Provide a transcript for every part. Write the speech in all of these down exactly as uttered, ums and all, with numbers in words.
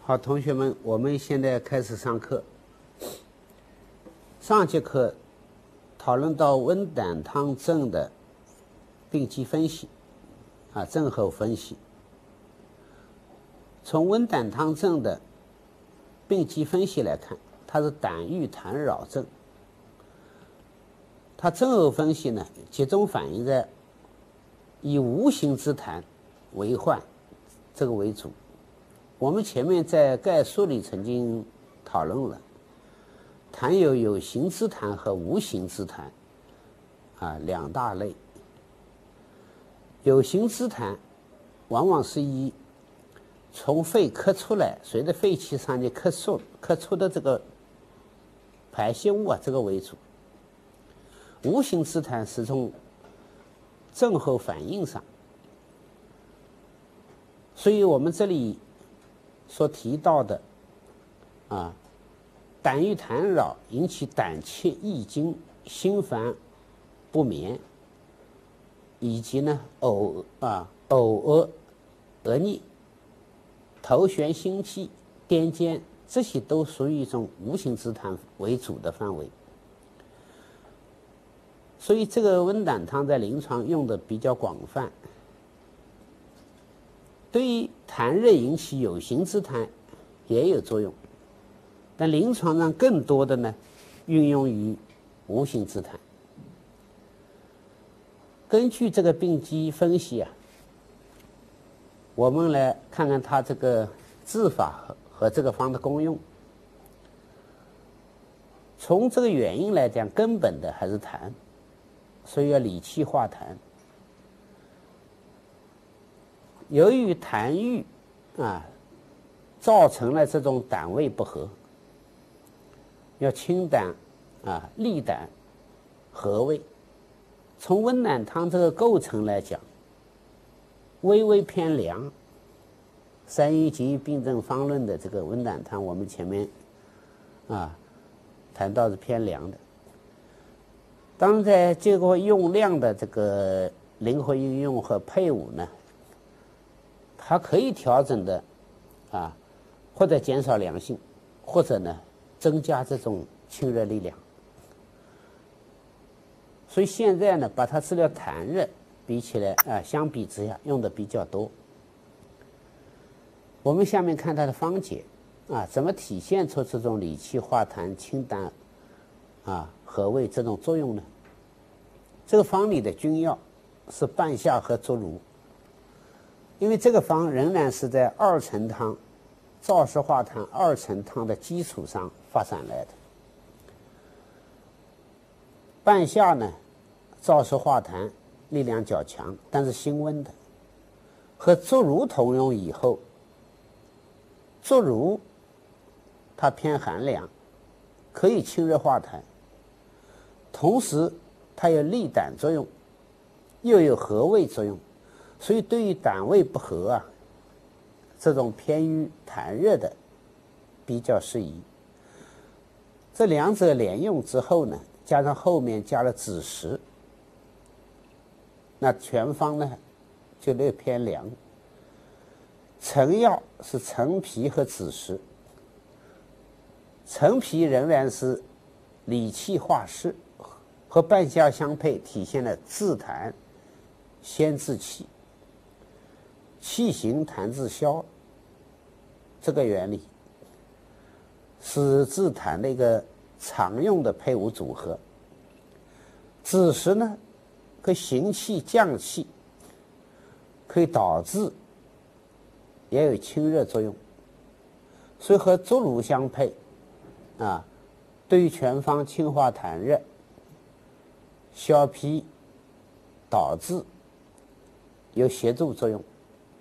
好，同学们，我们现在开始上课。上节课讨论到温胆汤症的病机分析，啊，症候分析。从温胆汤症的病机分析来看，它是胆郁痰扰症。它症候分析呢，集中反映在以无形之痰为患这个为主。我们前面在概述里曾经讨论了，痰有有形之痰和无形之痰啊两大类。有形之痰往往是以从肺咳出来，随着肺气上去咳出咳出的这个排泄物啊这个为主。无形之痰是从症候反应上，所以我们这里所提到的啊，胆郁痰扰引起胆怯易惊、心烦不眠，以及呢呕啊呕恶恶逆、头眩心悸、癫痫，这些都属于一种无形之痰为主的范围。所以这个温胆汤在临床用的比较广泛。对于痰热引起有形之痰也有作用，但临床上更多的呢运用于无形之痰。根据这个病机分析啊，我们来看看它这个治法和和这个方的功用。从这个原因来讲，根本的还是痰，所以要理气化痰。由于痰郁啊造成了这种胆胃不和，要清胆啊利胆和胃。从温胆汤这个构成来讲，微微偏凉。三一集病症方论的这个温胆汤，我们前面啊谈到是偏凉的。当然在这个用量的这个灵活运用和配伍呢，它可以调整的啊，或者减少凉性，或者呢增加这种清热力量。所以现在呢，把它治疗痰热比起来啊，相比之下用的比较多。我们下面看它的方解啊，怎么体现出这种理气化痰、清胆啊和胃这种作用呢？这个方里的君药是半夏和竹茹。因为这个方仍然是在二陈汤、燥湿化痰二陈汤的基础上发展来的。半夏呢，燥湿化痰力量较强，但是辛温的。和竹茹同用以后，竹茹它偏寒凉，可以清热化痰，同时它有利胆作用，又有和胃作用。所以对于胆胃不和啊，这种偏于痰热的比较适宜。这两者连用之后呢，加上后面加了枳实，那全方呢就略偏凉。陈药是陈皮和枳实，陈皮仍然是理气化湿，和半夏相配，体现了治痰先治气，气行痰自消这个原理，是治痰的一个常用的配伍组合。枳实呢可以行气降气，可以导致也有清热作用，所以和竹茹相配啊，对于全方清化痰热、消痞导致有协助作用。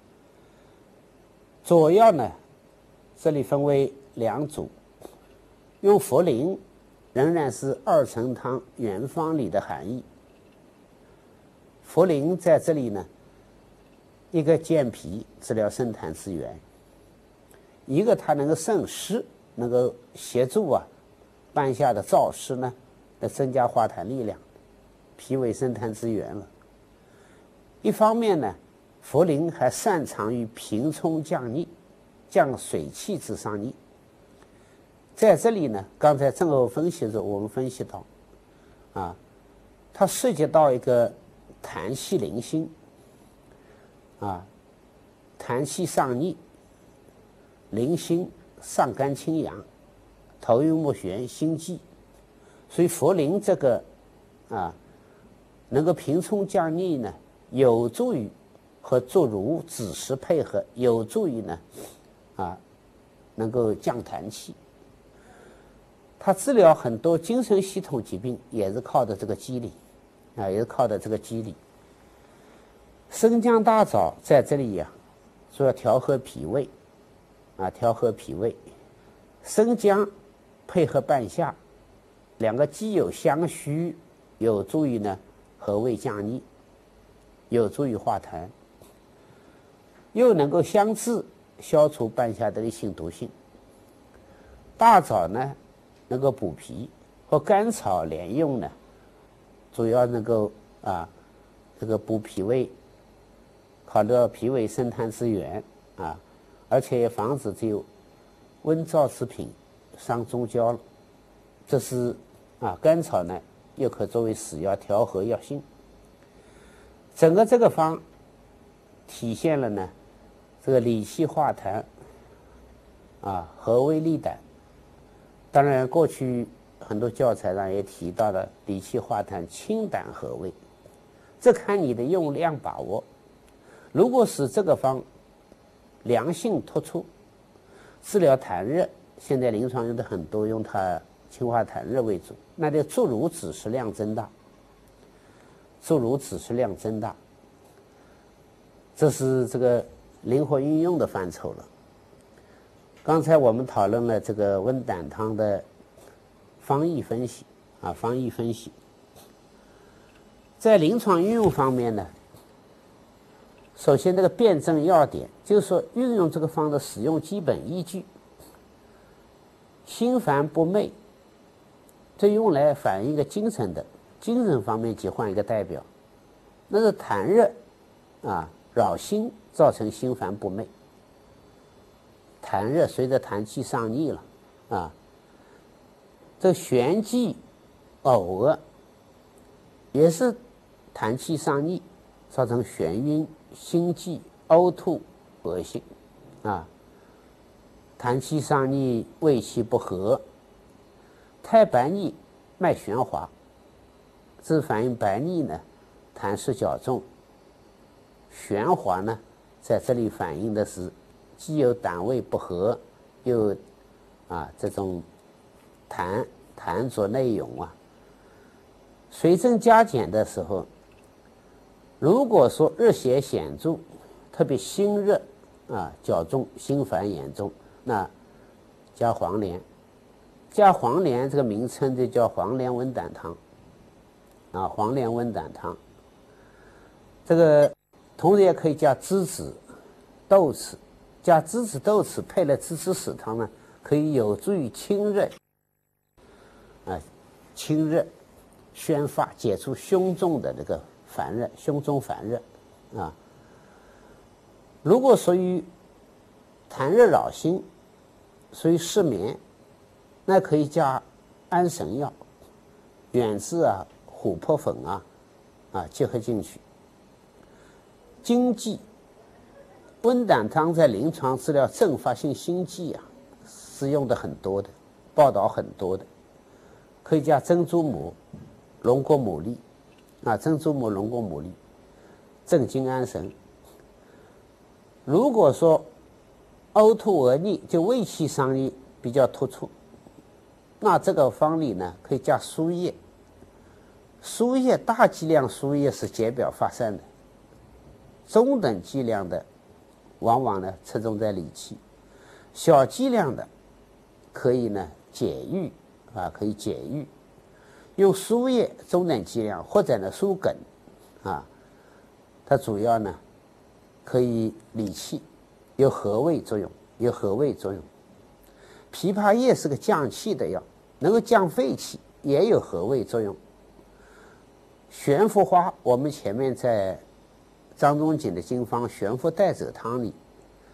佐药呢，这里分为两组，用茯苓仍然是二陈汤原方里的含义。茯苓在这里呢，一个健脾治疗渗痰之源，一个它能够渗湿，能够协助啊半夏的燥湿呢，来增加化痰力量，脾为渗痰之源了。一方面呢，茯苓还擅长于平冲降逆， 降水气之上逆。在这里呢，刚才症候分析的时候，我们分析到，啊，它涉及到一个痰气凌心，啊，痰气上逆，凌心上干清阳，头晕目眩，心悸，所以茯苓这个啊，能够平冲降逆呢，有助于和坐如子时配合，有助于呢，啊，能够降痰气。它治疗很多精神系统疾病也是靠的这个机理，啊，也是靠的这个机理。生姜大枣在这里呀、啊，说要调和脾胃，啊，调和脾胃。生姜配合半夏，两个既有相须，有助于呢和胃降逆，有助于化痰，又能够相治，消除半夏的性毒性。大枣呢，能够补脾，和甘草连用呢，主要能够啊，这个补脾胃，考虑到脾胃生痰之源啊，而且也防止这有温燥之品伤中焦了。这是啊，甘草呢又可作为使药调和药性。整个这个方体现了呢，这个理气化痰，啊，和胃利胆。当然，过去很多教材上也提到了理气化痰、清胆和胃，这看你的用量把握。如果使这个方凉性突出，治疗痰热，现在临床用的很多，用它清化痰热为主，那就坐如子时量增大，坐如子时量增大，这是这个灵活运用的范畴了。刚才我们讨论了这个温胆汤的方义分析啊，方义分析。在临床运用方面呢，首先这个辩证要点，就是说运用这个方的使用基本依据。心烦不寐，这用来反映一个精神的，精神方面即换一个代表，那是痰热啊扰心造成心烦不寐。痰热随着痰气上逆了啊，这眩悸呕恶也是痰气上逆，造成眩晕、心悸、呕吐、恶心啊。痰气上逆，胃气不和，太白腻，脉弦滑，这反映白腻呢，痰湿较重；弦滑呢，在这里反映的是既有胆胃不和，又啊这种痰痰浊内涌啊。水症加减的时候，如果说热邪显著，特别心热啊较重，心烦严重，那加黄连，加黄连这个名称就叫黄连温胆汤啊，黄连温胆汤。这个同时也可以加栀子、豆豉，加栀子豆豉配了栀子豉汤呢，可以有助于清热啊，清热宣发，解除胸中的这个烦热，胸中烦热啊。如果属于痰热扰心，属于失眠，那可以加安神药，远志啊、琥珀粉啊啊结合进去。经悸，温胆汤在临床治疗阵发性心悸啊，是用的很多的，报道很多的，可以加珍珠母、龙果牡蛎啊，珍珠母、龙果牡蛎，镇惊安神。如果说呕吐恶逆，就胃气上逆比较突出，那这个方里呢，可以加输液。输液大剂量输液是解表发散的，中等剂量的往往呢侧重在理气，小剂量的可以呢解郁啊，可以解郁。用输液中等剂量或者呢输梗啊，它主要呢可以理气，有和胃作用，有和胃作用。枇杷叶是个降气的药，能够降肺气，也有和胃作用。悬浮花，我们前面在张仲景的经方悬浮带走汤里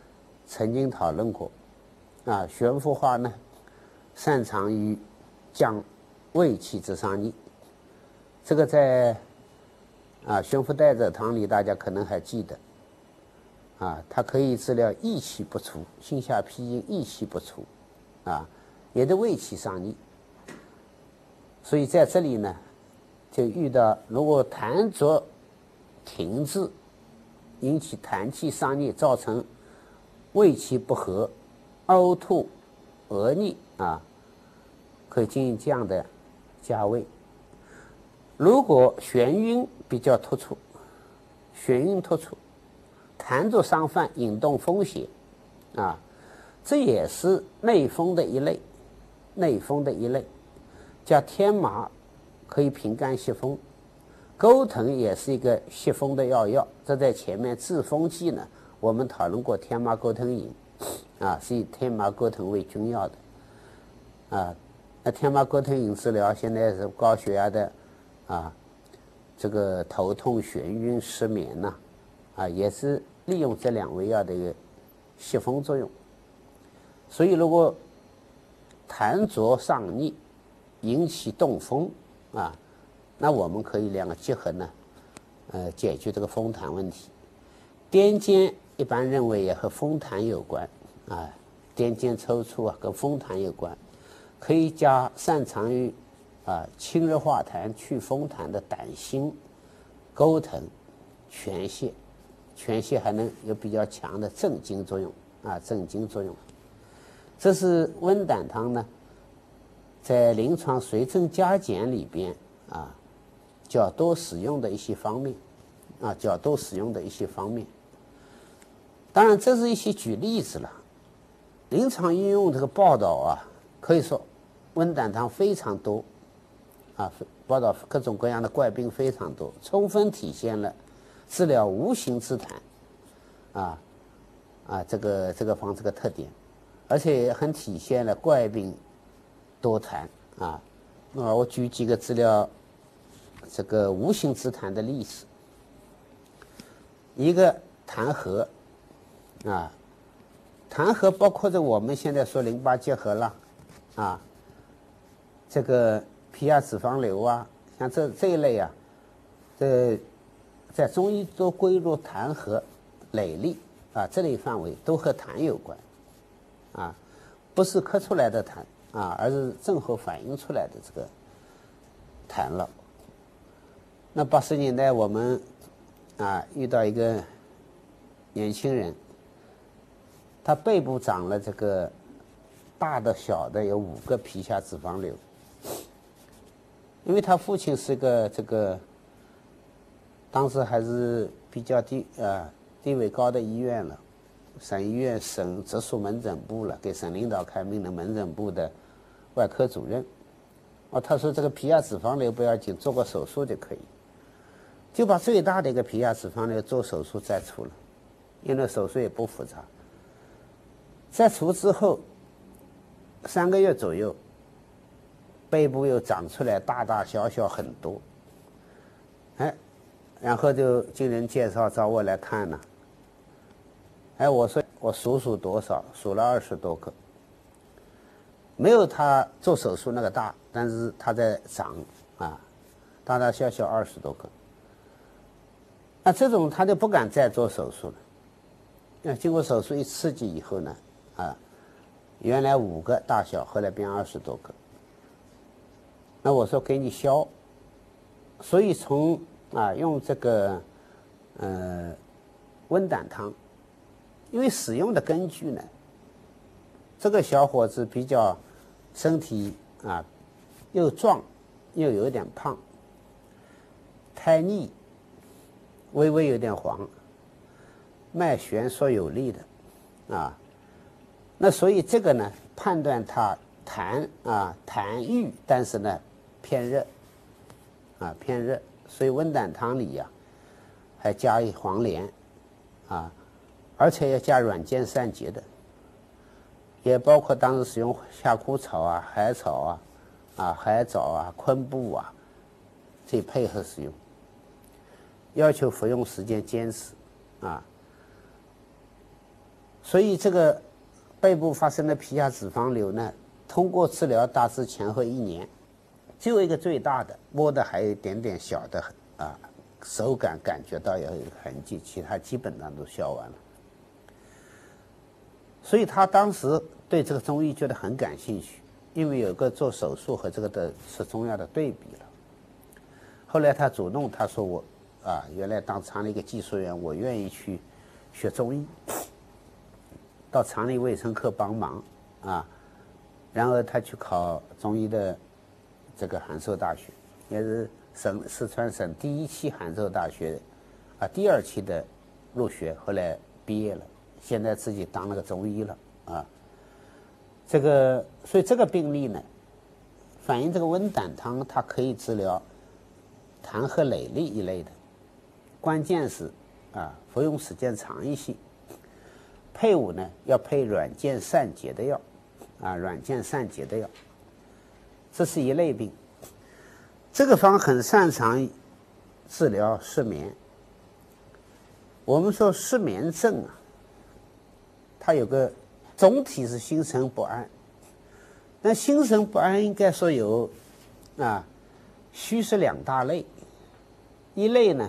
曾经讨论过，啊，悬浮花呢，擅长于降胃气之上逆，这个在啊悬浮带泽汤里大家可能还记得，啊，它可以治疗益气不除、心下痞阴益气不除，啊，也得胃气上逆。所以在这里呢，就遇到如果痰浊停滞，引起痰气上逆，造成胃气不和、呕吐、恶逆啊，可以进行这样的加味。如果眩晕比较突出，眩晕突出，痰浊伤犯，引动风邪啊，这也是内风的一类，内风的一类。加天麻可以平肝息风，钩藤也是一个息风的药药。这在前面治风剂呢，我们讨论过天麻钩藤饮，啊，是以天麻钩藤为君药的，啊，那天麻钩藤饮治疗现在是高血压的，啊，这个头痛、眩晕、失眠呐、啊，啊，也是利用这两味药的一个息风作用。所以如果痰浊上逆，引起动风啊，那我们可以两个结合呢，呃，解决这个风痰问题。癫痫一般认为也和风痰有关啊，癫痫抽搐啊跟风痰有关，可以加擅长于啊清热化痰、去风痰的胆辛、钩藤、全泻，全泻还能有比较强的镇惊作用啊，镇惊作用。这是温胆汤呢，在临床随症加减里边啊，较多使用的一些方面啊，较多使用的一些方面。当然，这是一些举例子了。临床应用这个报道啊，可以说温胆汤非常多啊，报道各种各样的怪病非常多，充分体现了治疗无形之痰啊啊这个这个方这个特点，而且也很体现了怪病多痰啊。那我举几个治疗这个无形之痰的例子。一个痰核啊，痰核包括着我们现在说淋巴结核了啊，这个皮下脂肪瘤啊，像这这一类啊，这在中医都归入痰核累粒啊这类范围，都和痰有关啊，不是咳出来的痰啊，而是症候反映出来的这个痰了。那八十年代我们啊遇到一个年轻人，他背部长了这个大的小的有五个皮下脂肪瘤，因为他父亲是个这个当时还是比较地啊地位高的医院了，省医院省直属门诊部了，给省领导开明的门诊部的外科主任。哦，他说这个皮下脂肪瘤不要紧，做个手术就可以，就把最大的一个皮下脂肪瘤做手术摘除了，因为手术也不复杂。摘除之后三个月左右，背部又长出来大大小小很多，哎，然后就经人介绍找我来看呢。哎，我说我数数多少，数了二十多个，没有他做手术那个大，但是他在长啊，大大小小二十多个。那这种他就不敢再做手术了。那经过手术一刺激以后呢，啊，原来五个大小，后来变二十多个。那我说给你消，所以从啊用这个呃温胆汤，因为使用的根据呢，这个小伙子比较身体啊又壮又有点胖，苔腻，微微有点黄，脉弦索有力的啊。那所以这个呢，判断它痰啊痰郁，但是呢偏热啊偏热，所以温胆汤里呀、啊、还加一黄连啊，而且要加软坚散结的，也包括当时使用夏枯草啊、海草啊、啊海藻啊、昆布啊，这配合使用，要求服用时间坚持啊。 所以这个背部发生的皮下脂肪瘤呢，通过治疗大致前后一年，只有一个最大的，摸的还有一点点小的啊，手感感觉到有痕迹，其他基本上都消完了。所以他当时对这个中医觉得很感兴趣，因为有个做手术和这个的吃中药的对比了。后来他主动他说我啊，原来当厂里一个技术员，我愿意去学中医，到厂里卫生科帮忙啊，然后他去考中医的这个函授大学，也是省四川省第一期函授大学啊，第二期的入学，后来毕业了。现在自己当了个中医了啊，这个所以这个病例呢，反映这个温胆汤它可以治疗痰和累痢一类的，关键是啊服用时间长一些，配伍呢要配软健散结的药啊，软健散结的药，这是一类病。这个方很擅长治疗失眠。我们说失眠症啊，它有个总体是心神不安，那心神不安应该说有啊虚实两大类，一类呢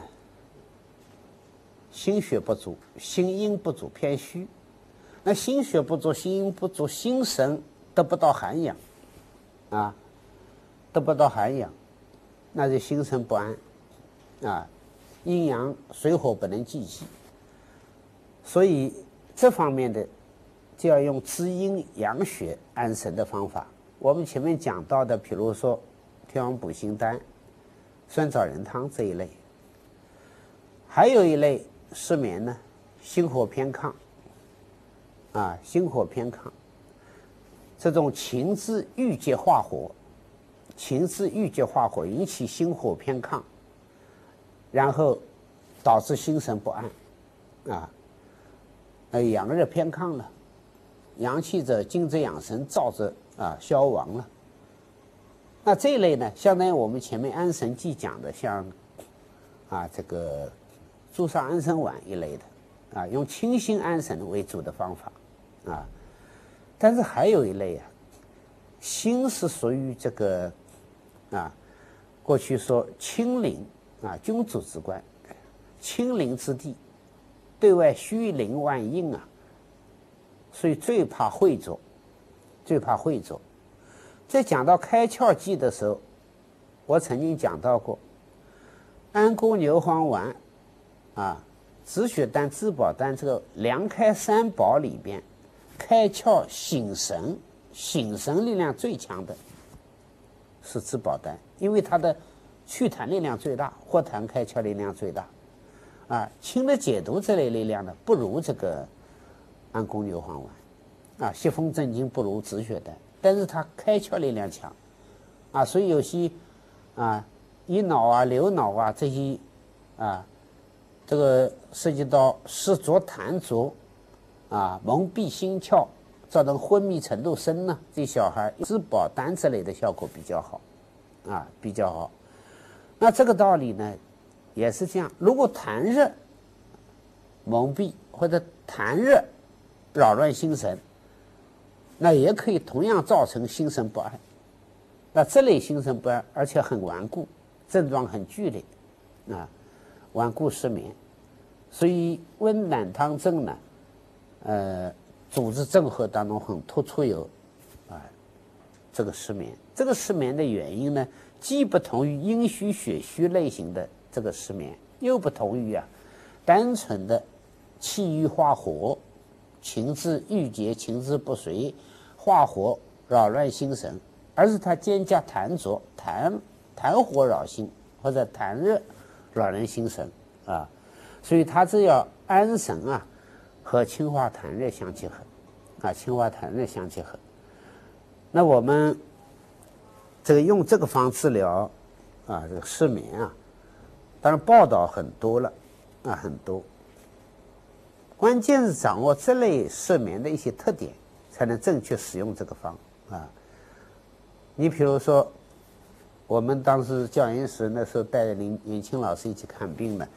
心血不足，心阴不足偏虚，那心血不足心阴不足，心神得不到涵养啊，得不到涵养，那就心神不安啊，阴阳水火不能济济，所以这方面的就要用滋阴养血安神的方法。我们前面讲到的，比如说天王补心丹、酸枣仁汤这一类。还有一类失眠呢，心火偏亢啊，心火偏亢，这种情志郁结化火，情志郁结化火引起心火偏亢，然后导致心神不安啊。呃，阳热偏亢了，阳气者精者养神，燥者啊消亡了。那这一类呢，相当于我们前面安神剂讲的，像啊这个朱砂安神丸一类的，啊用清心安神为主的方法啊。但是还有一类啊，心是属于这个啊，过去说清陵啊，君主之官，清陵之地。对外虚灵万应啊，所以最怕晦浊，最怕晦浊。在讲到开窍剂的时候，我曾经讲到过，安宫牛黄丸啊、止血丹、滋宝丹这个凉开三宝里边，开窍醒神、醒神力量最强的是滋宝丹，因为它的祛痰力量最大，活痰开窍力量最大。啊，清热解毒这类力量呢，不如这个安宫牛黄丸，啊，息风镇惊不如止血丹，但是它开窍力量强，啊，所以有些啊遗脑啊、流脑啊这些啊，这个涉及到湿浊痰浊，啊，蒙蔽心窍，造成昏迷程度深呢，这小孩滋宝丹之类的效果比较好，啊，比较好。那这个道理呢？也是这样，如果痰热蒙蔽或者痰热扰乱心神，那也可以同样造成心神不安。那这类心神不安，而且很顽固，症状很剧烈，啊，顽固失眠。所以温胆汤症呢，呃，主治症候当中很突出有啊这个失眠。这个失眠的原因呢，既不同于阴虚血虚类型的这个失眠，又不同于啊单纯的气郁化火、情志郁结、情志不遂、化火扰乱心神，而是它兼加痰浊、痰痰火扰心或者痰热扰人心神啊，所以它这要安神啊和清化痰热相结合啊，清化痰热相结合。那我们这个用这个方治疗啊这个失眠啊。当然报道很多了啊，很多。关键是掌握这类失眠的一些特点，才能正确使用这个方啊。你比如说，我们当时教研室那时候带着年年轻老师一起看病呢，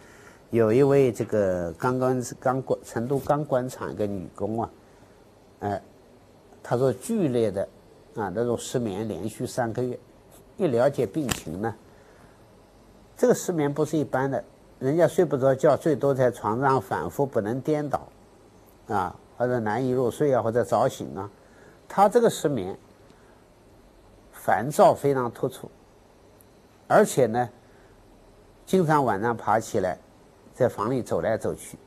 有一位这个刚刚刚关成都钢管厂一个女工啊，哎，她说剧烈的啊那种失眠连续三个月，一了解病情呢，这个失眠不是一般的，人家睡不着觉，最多在床上反复不能颠倒，啊，或者难以入睡啊，或者早醒啊，她这个失眠，烦躁非常突出，而且呢，经常晚上爬起来。在房里走来走去，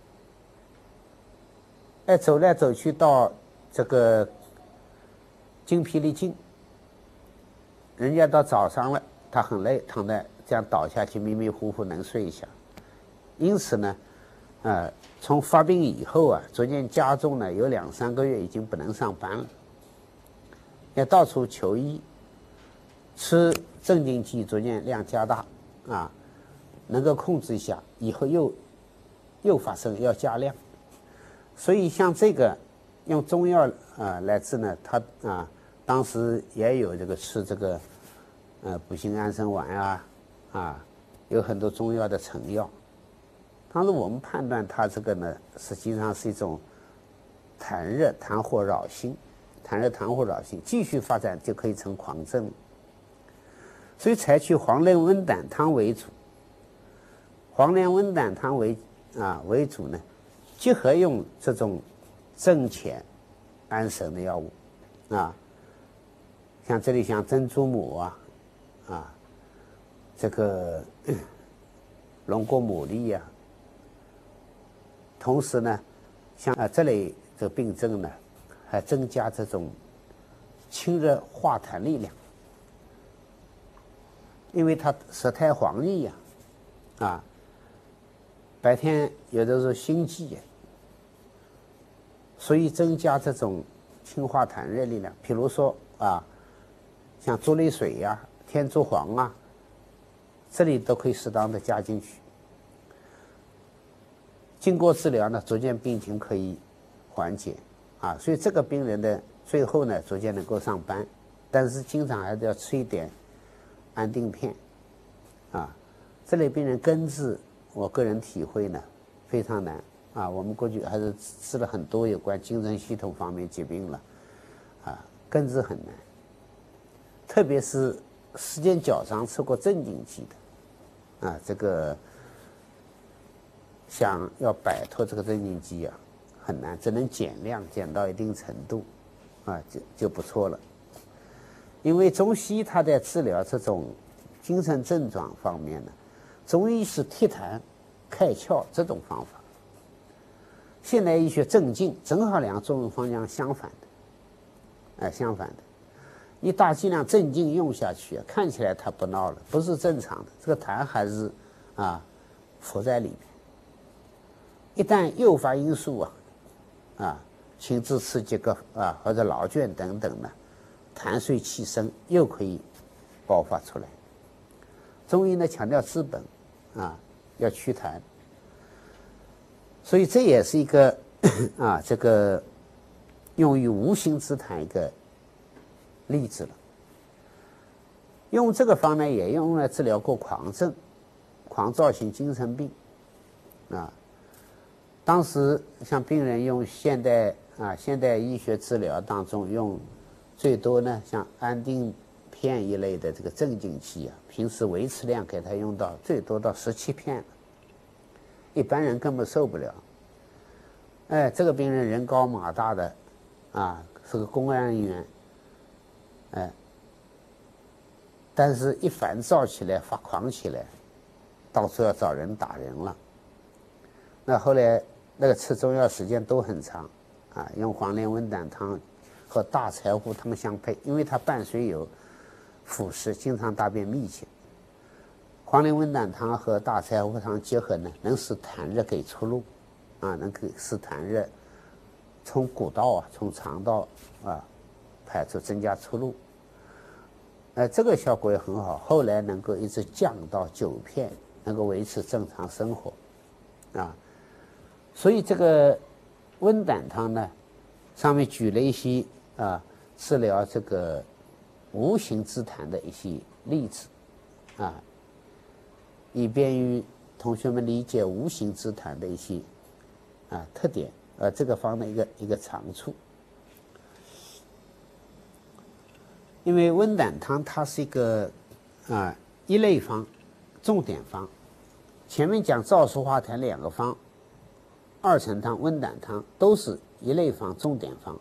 哎，走来走去到这个精疲力尽，人家到早上了，他很累，躺在这样倒下去，迷迷糊糊能睡一下。因此呢，呃，从发病以后啊，逐渐加重呢，有两三个月已经不能上班了，要到处求医，吃镇静剂逐渐量加大啊。能够控制一下，以后又又发生要加量，所以像这个用中药啊、呃、来治呢，他啊当时也有这个吃这个呃补心安神丸啊啊，有很多中药的成药。当时我们判断它这个呢，实际上是一种痰热痰火扰心，痰热痰火扰心继续发展就可以成狂症，所以采取黄连温胆汤为主。黄连温胆汤为啊为主呢，结合用这种镇潜安神的药物啊，像这里像珍珠母啊啊，这个龙果牡蛎呀，同时呢，像啊这类这个病症呢，还增加这种清热化痰力量，因为它舌苔黄腻呀啊。白天有的时候心悸，所以增加这种清化痰热力量。比如说啊，像猪泪水呀、啊、天竺黄啊，这里都可以适当的加进去。经过治疗呢，逐渐病情可以缓解啊，所以这个病人的最后呢，逐渐能够上班，但是经常还是要吃一点安定片啊。这类病人根治。我个人体会呢，非常难啊！我们过去还是治了很多有关精神系统方面疾病了，啊，根治很难。特别是时间较长吃过镇静剂的，啊，这个想要摆脱这个镇静剂啊，很难，只能减量，减到一定程度，啊，就就不错了。因为中西它在治疗这种精神症状方面呢。中医是剔痰、开窍这种方法，现代医学镇静，正好两个作用方向相反的，哎，相反的，一大剂量镇静用下去，看起来它不闹了，不是正常的，这个痰还是啊浮在里面。一旦诱发因素啊，啊，情志刺激个啊或者劳倦等等呢，痰水气生又可以爆发出来。中医呢强调治本。啊，要祛痰，所以这也是一个啊，这个用于无形之痰一个例子了。用这个方呢，也用来治疗过狂症、狂躁型精神病啊。当时像病人用现代啊现代医学治疗当中用最多呢，像安定片一类的这个镇静剂啊，平时维持量给他用到最多到十七片，一般人根本受不了。哎，这个病人人高马大的，啊，是个公安人员，哎，但是一烦躁起来、发狂起来，到处要找人打人了。那后来那个吃中药时间都很长，啊，用黄连温胆汤和大柴胡汤相配，因为它伴随有腐蚀，经常大便秘血。黄连温胆汤和大柴胡汤结合呢，能使痰热给出路，啊，能够使痰热从谷道啊，从肠道啊排出，增加出路。呃，这个效果也很好，后来能够一直降到九片，能够维持正常生活，啊，所以这个温胆汤呢，上面举了一些啊治疗这个无形之痰的一些例子，啊，以便于同学们理解无形之痰的一些啊特点，呃，这个方的一个一个长处。因为温胆汤它是一个啊一类方，重点方。前面讲燥湿化痰两个方，二陈汤、温胆汤都是一类方、重点方。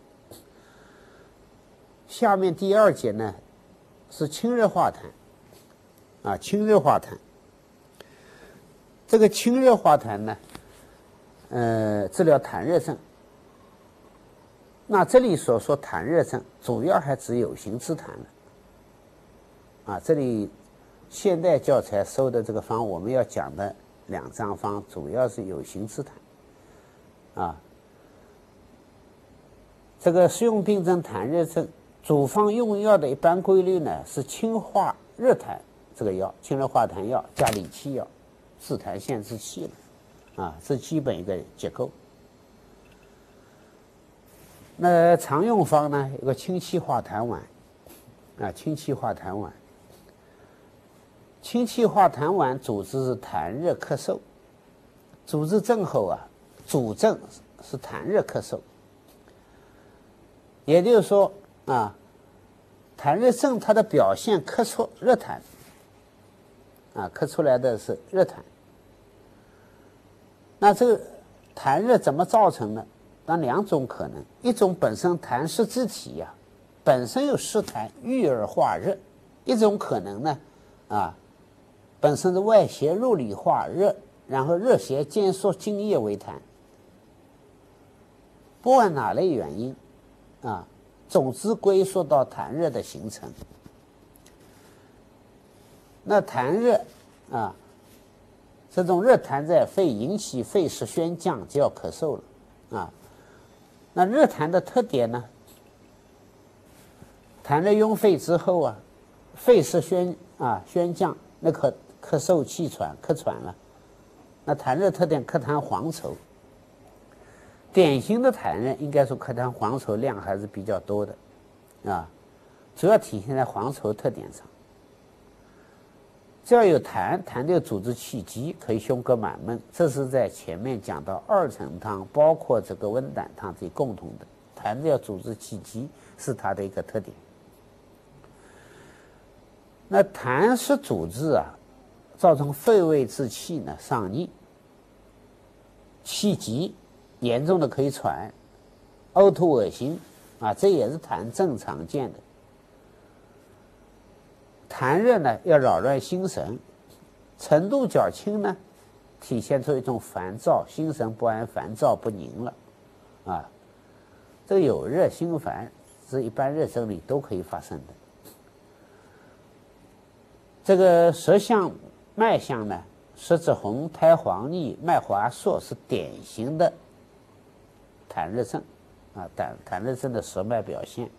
下面第二节呢是清热化痰，啊，清热化痰。这个清热化痰呢，呃，治疗痰热症。那这里所说痰热症，主要还指有形之痰了。啊，这里现代教材收的这个方，我们要讲的两张方，主要是有形之痰。啊，这个适用病症痰热症，主方用药的一般规律呢是清化热痰这个药，清热化痰药加理气药，治痰限制气了。啊，这基本一个结构。那常用方呢，有个清气化痰丸，啊，清气化痰丸。清气化痰丸主治是痰热咳嗽，主治症候啊，主症是痰热咳嗽。也就是说啊，痰热症它的表现咳出热痰，啊，咳出来的是热痰。那这个痰热怎么造成呢？那两种可能，一种本身痰湿之体呀、啊，本身有湿痰，郁而化热；一种可能呢，啊，本身是外邪入里化热，然后热邪兼缩津液为痰。不管哪类原因，啊，总之归缩到痰热的形成。那痰热啊，这种热痰在肺引起肺湿宣降，就要咳嗽了啊。那热痰的特点呢？痰热壅肺之后啊，肺湿宣啊宣降，那可咳嗽气喘咳喘了。那痰热特点咳痰黄稠，典型的痰热应该说咳痰黄稠量还是比较多的啊，主要体现在黄稠特点上。只要有痰，痰就组织气机，可以胸膈满闷，这是在前面讲到二陈汤，包括这个温胆汤这共同的，痰要组织气机是它的一个特点。那痰湿阻滞啊，造成肺胃之气呢上逆，气急，严重的可以喘、呕吐、恶心啊，这也是痰症常见的。痰热呢要扰乱心神，程度较轻呢，体现出一种烦躁、心神不安、烦躁不宁了，啊，这个有热心烦是一般热症里都可以发生的。这个舌象、脉象呢，舌质红、苔黄腻、脉滑数是典型的痰热症，啊，痰痰热症的舌脉表现。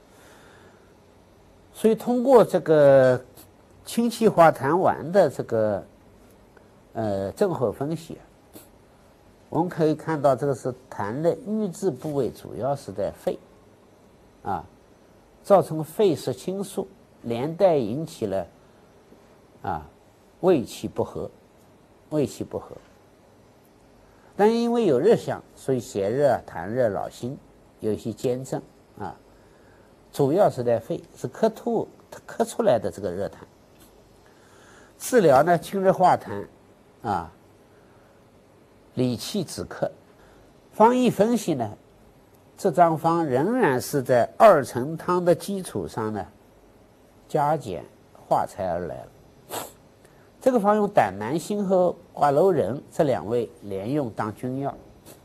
所以通过这个清气化痰丸的这个呃症候分析，我们可以看到这个是痰热郁滞部位主要是在肺，啊，造成肺湿侵肃，连带引起了啊胃气不和，胃气不和。但因为有热象，所以邪热、痰热、扰心，有一些兼症啊。主要是在肺，是咳吐咳出来的这个热痰。治疗呢，清热化痰，啊，理气止咳。方义分析呢，这张方仍然是在二陈汤的基础上呢，加减化裁而来了。这个方用胆南星和瓜蒌仁这两味连用当君药。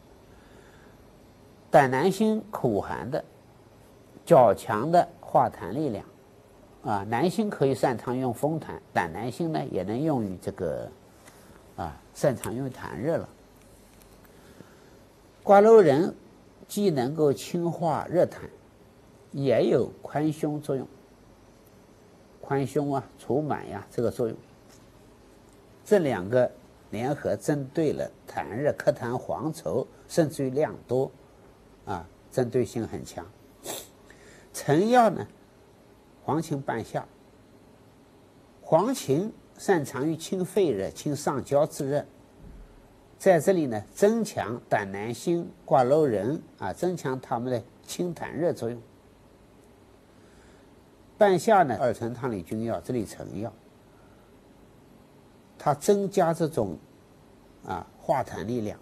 胆南星苦寒的，较强的化痰力量，啊，南星可以擅长用风痰，胆南星呢也能用于这个，啊，擅长用于痰热了。瓜蒌仁既能够清化热痰，也有宽胸作用，宽胸啊、除螨呀这个作用。这两个联合针对了痰热、咳痰黄稠，甚至于量多，啊，针对性很强。成药呢，黄芩半夏。黄芩擅长于清肺热、清上焦之热，在这里呢，增强胆南星、瓜蒌仁啊，增强它们的清痰热作用。半夏呢，二陈汤里君药，这里成药，它增加这种啊化痰力量。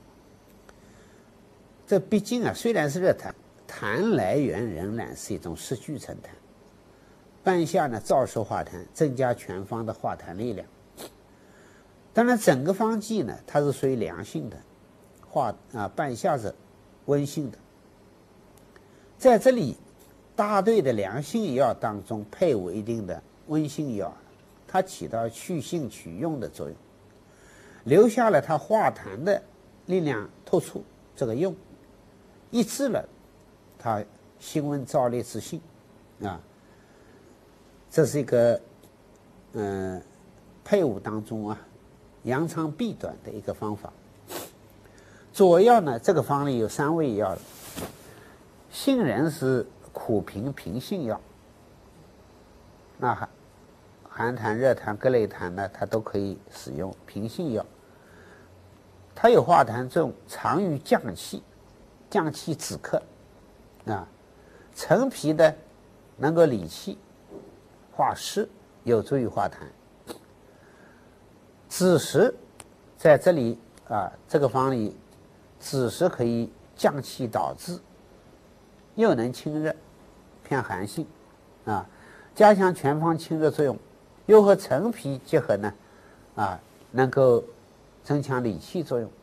这毕竟啊，虽然是热痰，痰来源仍然是一种湿聚成痰。半夏呢，燥湿化痰，增加全方的化痰力量。当然，整个方剂呢，它是属于凉性的，化啊半夏是温性的。在这里，大队的凉性药当中配伍一定的温性药，它起到去性取用的作用，留下了它化痰的力量突出这个用，抑制了它辛温燥烈之性啊。这是一个嗯、呃、配伍当中啊扬长避短的一个方法。佐药呢，这个方里有三味药了，杏仁是苦平平性药，那寒寒痰、热痰、各类痰呢，它都可以使用平性药。它有化痰作用，常于降气，降气止咳啊。陈皮的能够理气、化湿，有助于化痰。枳实在这里啊，这个方里，枳实可以降气导滞，又能清热，偏寒性啊，加强全方清热作用，又和陈皮结合呢，啊，能够增强理气作用。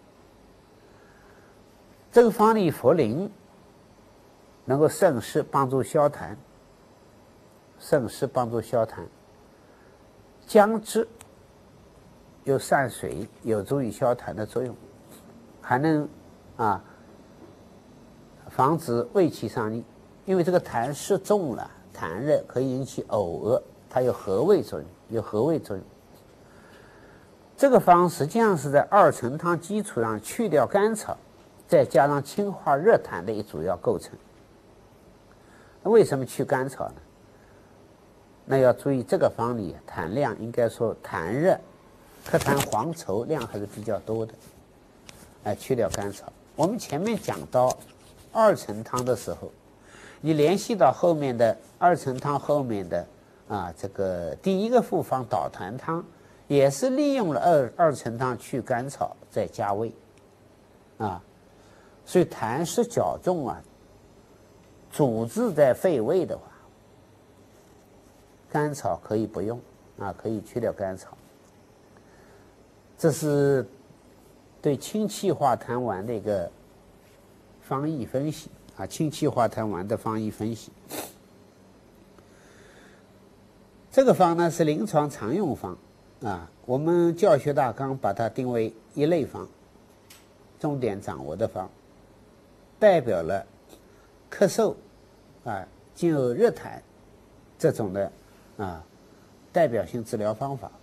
这个方里茯苓能够渗湿，帮助消痰，渗湿帮助消痰。姜汁有散水，有助于消痰的作用，还能啊防止胃气上逆，因为这个痰湿重了，痰热可以引起呕恶，它有和胃作用，有和胃作用。这个方实际上是在二陈汤基础上去掉甘草，再加上清化热痰的一主要构成。为什么去甘草呢？那要注意这个方里痰量应该说痰热、咳痰黄稠量还是比较多的，哎，去掉甘草。我们前面讲到二陈汤的时候，你联系到后面的二陈汤后面的啊这个第一个复方导痰汤，也是利用了二二陈汤去甘草再加味啊，所以痰湿较重啊，主治在肺胃的话，甘草可以不用啊，可以去掉甘草。这是对清气化痰丸的一个方义分析啊，清气化痰丸的方义分析。这个方呢是临床常用方啊，我们教学大纲把它定为一类方，重点掌握的方，代表了咳嗽啊、经有热痰这种的啊代表性治疗方法。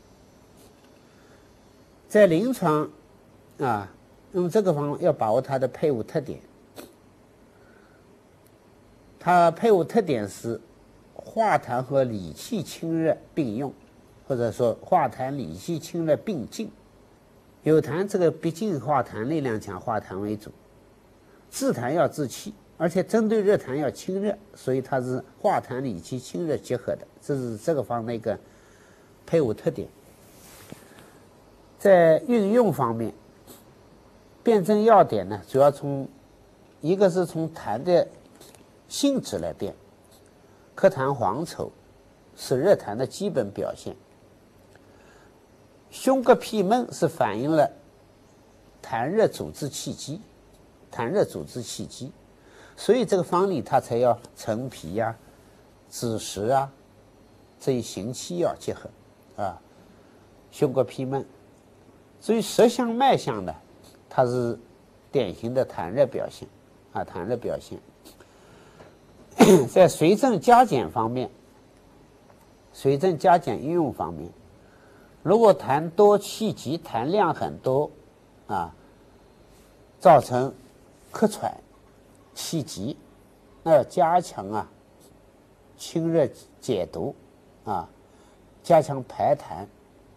在临床啊，用这个方要把握它的配伍特点。它配伍特点是化痰和理气清热并用，或者说化痰理气清热并进。有痰这个毕竟化痰力量强，化痰为主，治痰要治气，而且针对热痰要清热，所以它是化痰理气清热结合的，这是这个方的一个配伍特点。在运用方面，辨证要点呢，主要从一个是从痰的性质来辨，咳痰黄稠是热痰的基本表现，胸膈痞闷是反映了痰热阻滞气机，痰热阻滞气机，所以这个方里它才要陈皮呀、枳实啊这一行气药结合啊，胸膈痞闷。至于舌象脉象呢，它是典型的痰热表现啊，痰热表现。在随症加减方面，随症加减应用方面，如果痰多气急，痰量很多啊，造成咳喘、气急，那要加强啊清热解毒啊，加强排痰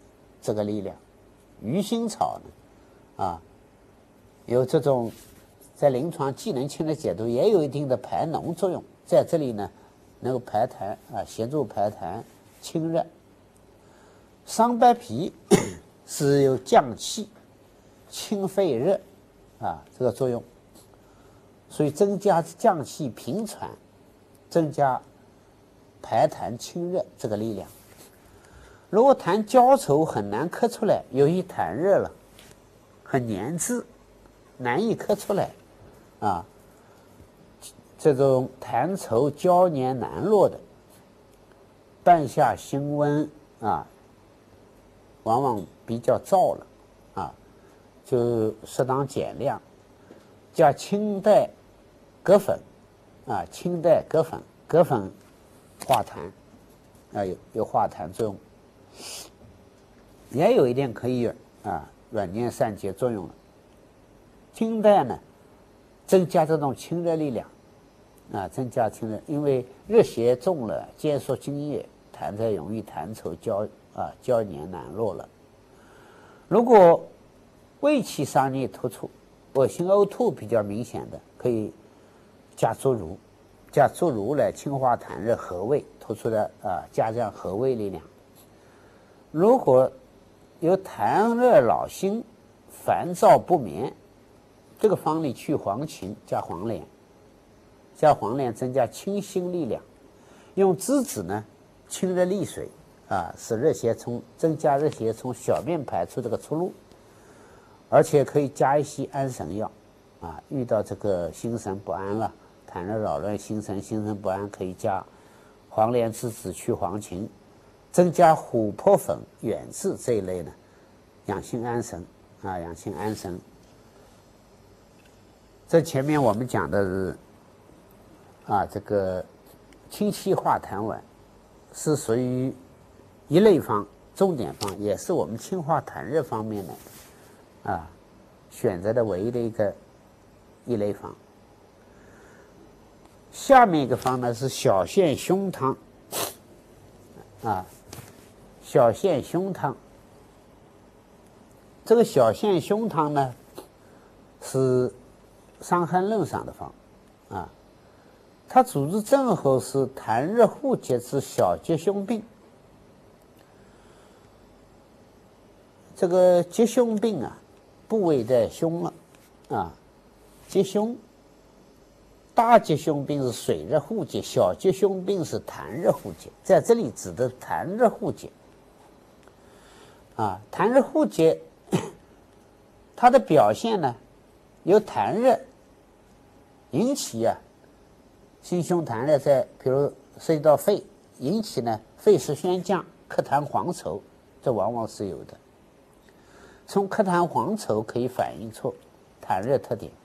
这个力量。鱼腥草呢，啊，有这种在临床技能清热解毒也有一定的排脓作用，在这里呢能够排痰啊，协助排痰清热。桑白皮是有降气、清肺热啊这个作用，所以增加降气平喘，增加排痰清热这个力量。如果痰焦稠很难咳出来，由于痰热了，很粘滞，难以咳出来啊，这种痰稠焦黏难落的，半夏辛温啊，往往比较燥了啊，就适当减量，加清代葛粉啊，清代葛粉，葛粉化痰啊，有有化痰作用。也有一点可以啊软坚散结作用了。清代呢，增加这种清热力量啊，增加清热，因为热邪重了，兼缩津液，痰才容易痰稠焦啊焦黏难落了。如果胃气伤逆突出，恶心呕吐比较明显的，可以加猪乳，加猪乳来清化痰热和胃，突出的啊加强和胃力量。如果有痰热劳心、烦躁不眠，这个方里去黄芩加黄连，加黄连增加清心力量。用栀子呢清热利水啊，使热邪从增加热邪从小便排出这个出路，而且可以加一些安神药啊。遇到这个心神不安了，痰热扰乱心神，心神不安可以加黄连、栀子、去黄芩。增加琥珀粉、远志这一类呢，养心安神啊，养心安神。这前面我们讲的是啊，这个清气化痰丸是属于一类方，重点方，也是我们清化痰热方面的啊选择的唯一的一个一类方。下面一个方呢是小陷胸汤啊。小陷胸汤，这个小陷胸汤呢，是《伤寒论》上的方啊，它主治症候是痰热互结之小结胸病。这个结胸病啊，部位在胸了啊，结胸。大结胸病是水热互结，小结胸病是痰热互结，在这里指的痰热互结。啊，痰热互结，它的表现呢，由痰热引起啊，心胸痰热在，比如涉及到肺，引起呢肺湿宣降、咳痰黄稠，这往往是有的。从咳痰黄稠可以反映出痰热特点。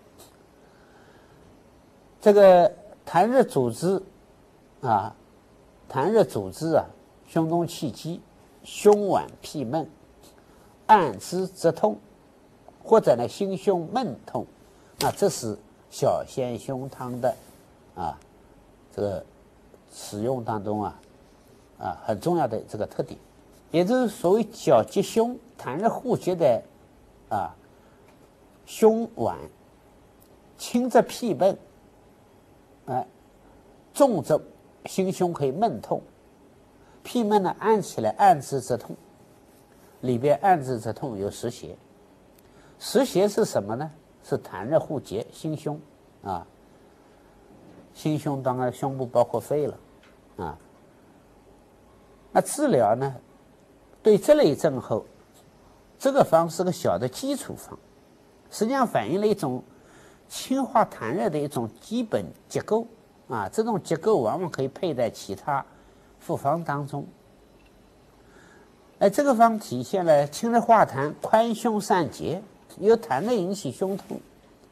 这个痰热组织啊，痰热组织啊，胸中气积，胸脘痞闷。按之则痛，或者呢心胸闷痛，那这是小陷胸汤的啊这个使用当中啊啊很重要的这个特点，也就是所谓小结胸、痰热互结的啊胸脘，轻则痞闷，哎，重则心胸可以闷痛，痞闷呢按起来按之则痛。里边按之则痛有实邪，实邪是什么呢？是痰热互结，心胸啊，心胸当然胸部包括肺了啊。那治疗呢，对这类症候，这个方是个小的基础方，实际上反映了一种清化痰热的一种基本结构啊。这种结构往往可以配在其他复方当中。哎，这个方体现了清热化痰、宽胸散结，由痰热引起胸痛，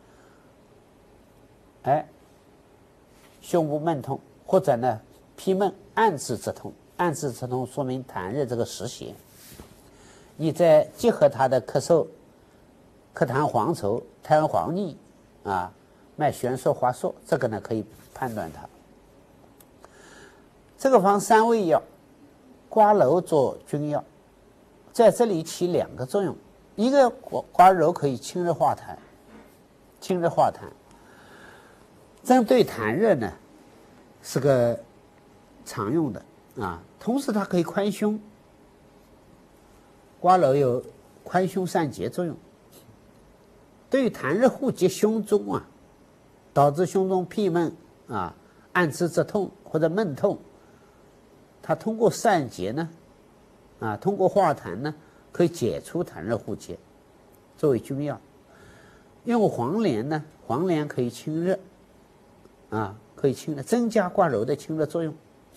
哎，胸部闷痛，或者呢痞闷，按之则痛，按之则痛说明痰热这个实邪。你再结合它的咳嗽、咳痰黄稠、痰黄腻啊，脉弦缩滑缩，这个呢可以判断它。这个方三味药，瓜蒌做君药。 在这里起两个作用，一个瓜瓜蒌可以清热化痰，清热化痰。针对痰热呢，是个常用的啊，同时它可以宽胸。瓜蒌有宽胸散结作用，对于痰热互结胸中啊，导致胸中闭闷啊、暗刺则痛或者闷痛，它通过散结呢，啊，通过化痰呢，可以解除痰热互结，作为君药。用黄连呢，黄连可以清热，啊，可以清热，增加瓜蒌的清热作用。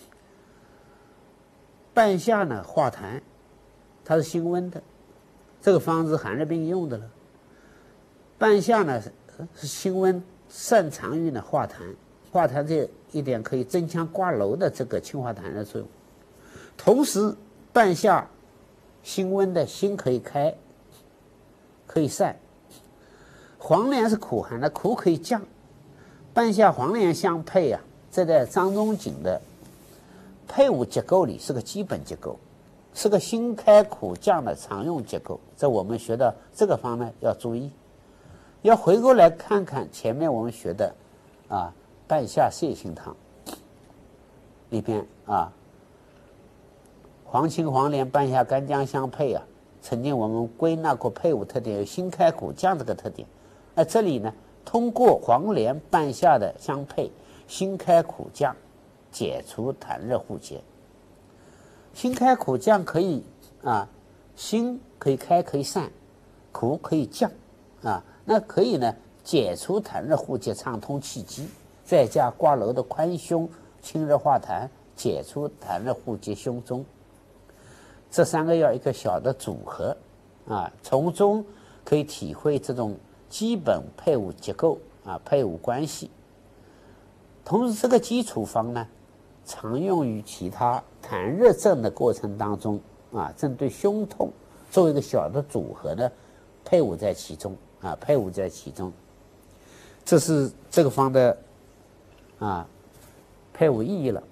半夏呢，化痰，它是辛温的，这个方子寒热病用的了。半夏呢是辛温，擅长于呢化痰，化痰这一点可以增强瓜蒌的这个清化痰的作用。同时，半夏辛温的，辛可以开，可以散。黄连是苦寒的，苦可以降。半夏黄连相配啊，这在张仲景的配伍结构里是个基本结构，是个辛开苦降的常用结构。这我们学到这个方面要注意，要回过来看看前面我们学的啊半夏泻心汤里边啊，黄芩黄连半夏干姜相配啊，曾经我们归纳过配伍特点有辛开苦降这个特点。那这里呢，通过黄连半夏的相配，辛开苦降，解除痰热互结。辛开苦降可以啊，辛可以开可以散，苦可以降啊，那可以呢解除痰热互结，畅通气机。再加瓜蒌的宽胸，清热化痰，解除痰热互结胸中。这三个药一个小的组合啊，从中可以体会这种基本配伍结构啊，配伍关系。同时，这个基础方呢，常用于其他痰热症的过程当中啊，针对胸痛作为一个小的组合呢，配伍在其中啊，配伍在其中。这是这个方的啊配伍意义了。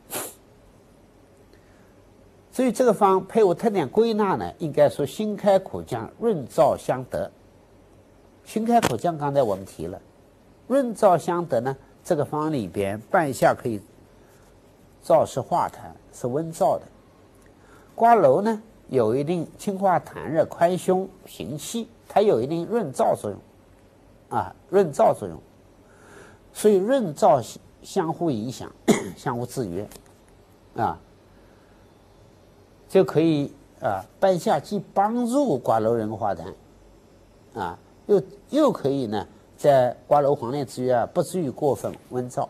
所以这个方配伍特点归纳呢，应该说辛开苦降，润燥相得。辛开苦降刚才我们提了，润燥相得呢，这个方里边半夏可以燥湿化痰，是温燥的。瓜蒌呢有一定清化痰热、宽胸行气，它有一定润燥作用啊，润燥作用。所以润燥相互影响，相互制约啊，就可以啊，半夏既帮助瓜蒌人化痰啊，又又可以呢，在瓜蒌黄连之约啊，不至于过分温燥。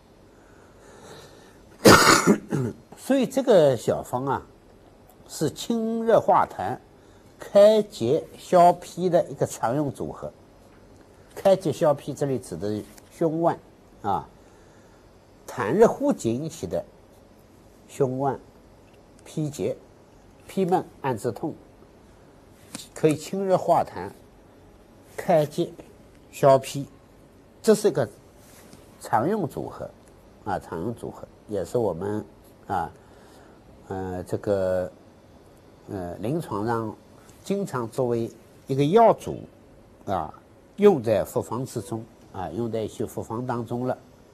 所以这个小方啊，是清热化痰、开结消痞的一个常用组合。开结消痞，这里指的是胸脘啊，痰热互结引起的胸脘痞结、痞闷、暗刺痛，可以清热化痰、开结消痞，这是一个常用组合啊，常用组合也是我们啊，呃，这个呃临床上经常作为一个药组啊，用在复方之中啊，用在一些复方当中了。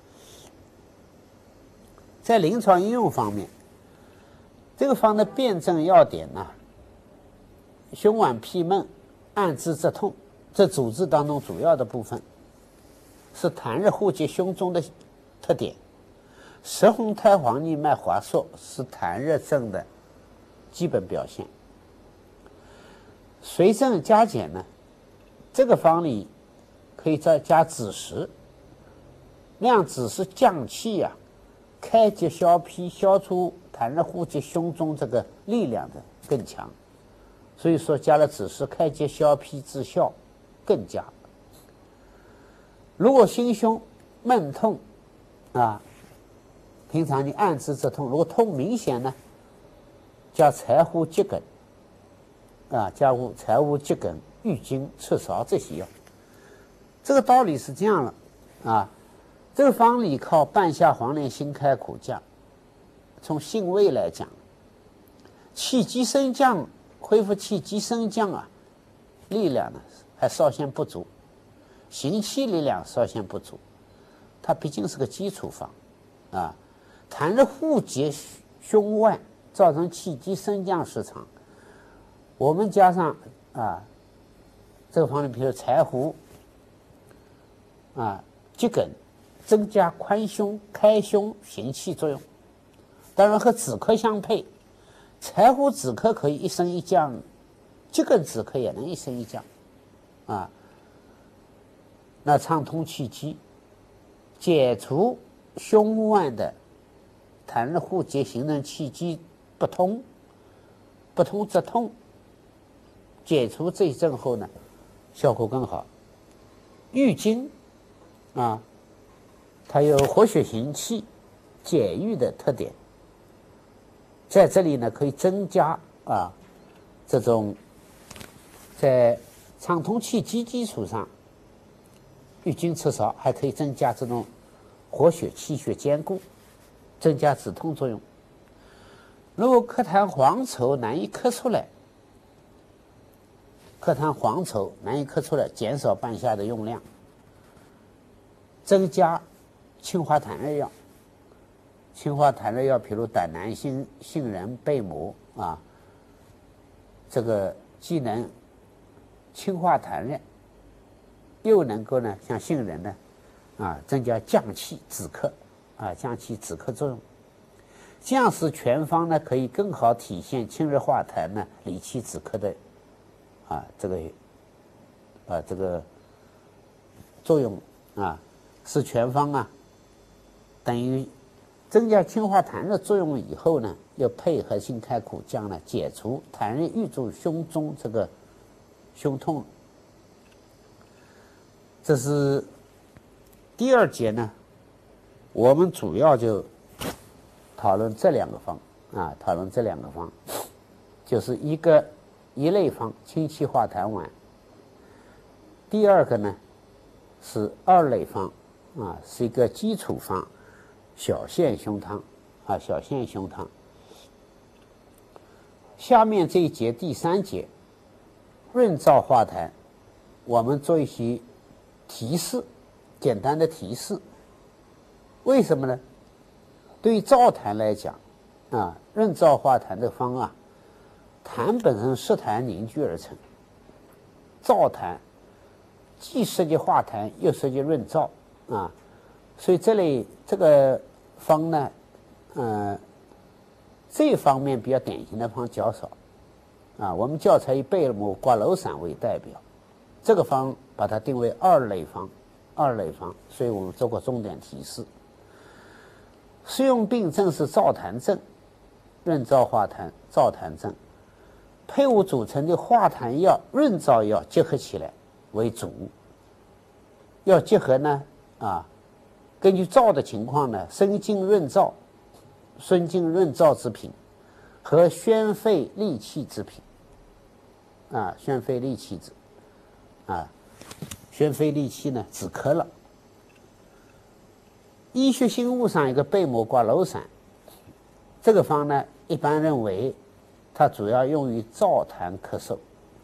在临床应用方面，这个方的辨证要点呢，胸脘痞闷、暗刺则痛，这主治当中主要的部分是痰热互结胸中的特点。舌红苔黄腻脉滑数是痰热症的基本表现。随症加减呢，这个方里可以再加枳实，量枳实降气啊，开结消痞，消除痰热互结胸中这个力量的更强，所以说加了枳实，开结消痞之效更佳。如果心胸闷痛啊，平常你暗刺则痛，如果痛明显呢，加柴胡、桔梗啊，加入柴胡、桔梗、郁金、赤芍这些药。这个道理是这样了啊。这个方里靠半夏、黄连、辛开苦降，从性味来讲，气机升降恢复气机升降啊，力量呢还稍显不足，行气力量稍显不足，它毕竟是个基础方啊。痰热互结胸脘，造成气机升降失常。我们加上啊，这个方面，比如柴胡啊、桔梗，增加宽胸、开胸、行气作用。当然和止咳相配，柴胡止咳可以一升一降，桔梗止咳也能一升一降，啊，那畅通气机，解除胸脘的痰热互结形成气机不通，不通则痛。解除这一症后呢，效果更好。郁金啊，它有活血行气、解郁的特点，在这里呢可以增加啊这种在畅通气机基础上，郁金赤芍还可以增加这种活血气血兼顾，增加止痛作用。如果咳痰黄稠难以咳出来，咳痰黄稠难以咳出来，减少半夏的用量，增加清化痰热药。清化痰热药，比如胆南杏、杏仁、贝母啊，这个既能清化痰热，又能够呢，像杏仁呢，啊，增加降气止咳啊，降气止咳作用。这样使全方呢，可以更好体现清热化痰呢、理气止咳的啊这个啊这个作用啊，使全方啊等于增加清化痰热作用以后呢，要配合辛开苦降呢，解除痰热郁住胸中这个胸痛。这是第二节呢，我们主要就讨论这两个方啊，讨论这两个方，就是一个一类方清气化痰丸，第二个呢是二类方啊，是一个基础方小陷胸汤啊，小陷胸汤。下面这一节第三节润燥化痰，我们做一些提示，简单的提示。为什么呢？对于燥痰来讲啊，润燥化痰的方啊，痰本身湿痰凝聚而成，燥痰既涉及化痰又涉及润燥啊，所以这类这个方呢，呃，这方面比较典型的方较少啊。我们教材以贝母挂楼散为代表，这个方把它定为二类方，二类方，所以我们做过重点提示。适用病症是燥痰症，润燥化痰，燥痰症。配伍组成的化痰药、润燥药结合起来为主。要结合呢，啊，根据燥的情况呢，生津润燥、孙津润燥之品和宣肺利气之品，啊，宣肺利气之，啊，宣肺利气呢，止咳了。医学新物上一个贝母挂楼散，这个方呢，一般认为它主要用于燥痰咳嗽。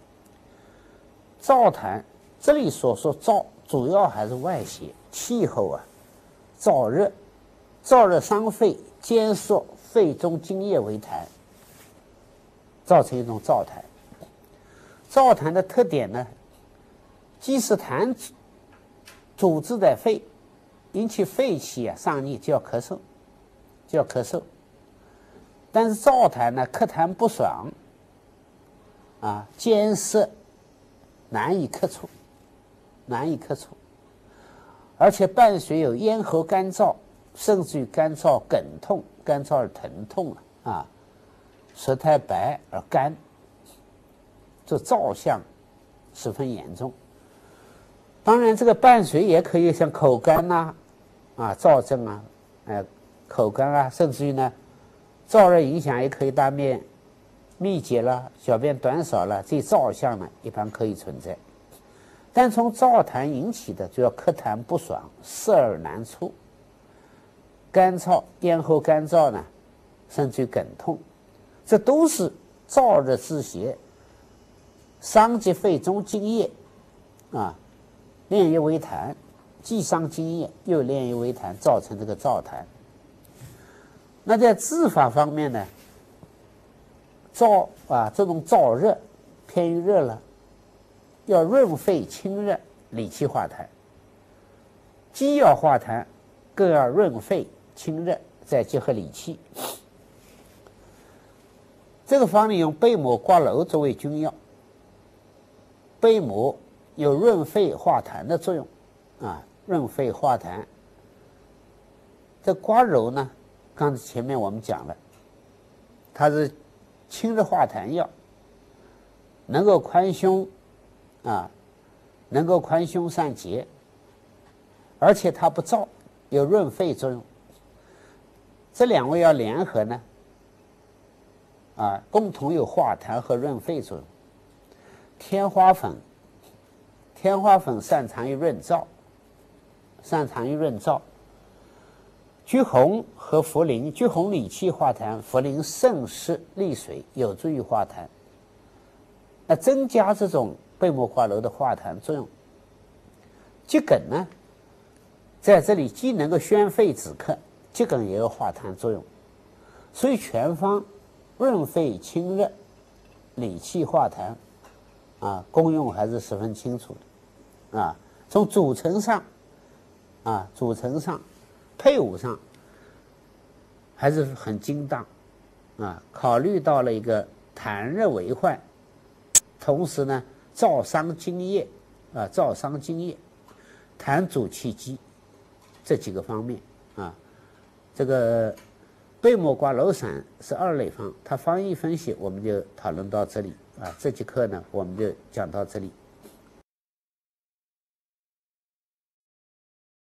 燥痰这里所说燥，主要还是外邪，气候啊燥热，燥热伤肺，兼缩肺中津液为痰，造成一种燥痰。燥痰的特点呢，即使痰阻滞在肺，引起肺气啊上逆，就要咳嗽，就要咳嗽。但是燥痰呢，咳痰不爽，啊，艰涩，难以咳出，难以咳出，而且伴随有咽喉干燥，甚至于干燥梗痛，干燥而疼痛啊，啊，舌苔白而干，这燥象十分严重。当然，这个伴随也可以像口干呐、啊，啊，燥症啊，呃，口干啊，甚至于呢。燥热影响也可以大便秘结了，小便短少了，这燥象呢一般可以存在。但从燥痰引起的，就要咳痰不爽，涩而难出，干燥、咽喉干燥呢，甚至于梗痛，这都是燥热之邪伤及肺中津液，啊，炼液为痰，既伤津液又炼液为痰，造成这个燥痰。那在治法方面呢，燥啊这种燥热偏于热了，要润肺清热，理气化痰。既要化痰，更要润肺清热，再结合理气。这个方里用贝母、瓜蒌作为君药。贝母有润肺化痰的作用，啊，润肺化痰。这瓜蒌呢，刚才前面我们讲了，它是清热化痰药，能够宽胸，啊，能够宽胸散结，而且它不燥，有润肺作用。这两味要联合呢，啊，共同有化痰和润肺作用。天花粉，天花粉擅长于润燥，擅长于润燥。橘红和茯苓，橘红理气化痰，茯苓渗湿利水，有助于化痰。那增加这种贝母瓜蒌的化痰作用。桔梗呢，在这里既能够宣肺止咳，桔梗也有化痰作用。所以全方润肺清热、理气化痰，啊，功用还是十分清楚的，啊，从组成上，啊，组成上。配伍上还是很精当，啊，考虑到了一个痰热为患，同时呢燥伤津液，啊，燥伤津液，痰阻气机这几个方面啊。这个贝母瓜蒌散是二类方，它方义分析我们就讨论到这里啊。这节课呢我们就讲到这里。